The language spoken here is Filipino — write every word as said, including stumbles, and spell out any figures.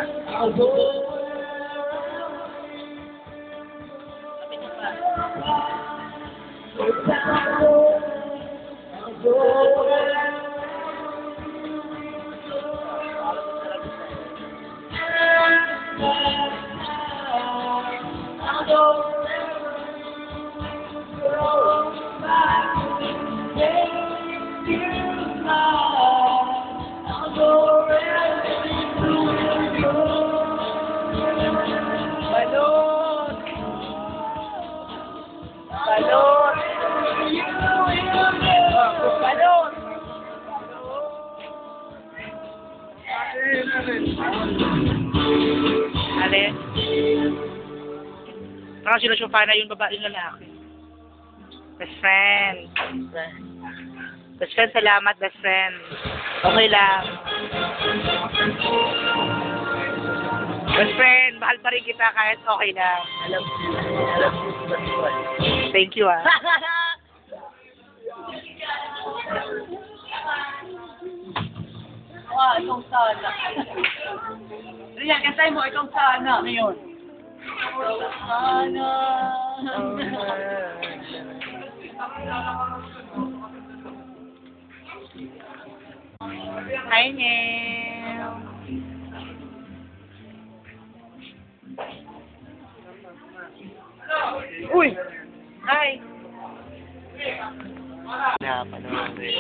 Balot! Balot! Balot! Alin? Parang sinusufa na yung babae yung lalaki. Best friend. Best friend, salamat, best friend. Okay lang. Best friend, mahal pa rin kita kahit okay lang. Alam mo, alam mo, basuhan. Thank you, ah. Ah, itong sana. Riyan, kasay mo, itong sana. Ano yun? Sana. Hi, Neil. Uy! Hi! Napanood eh.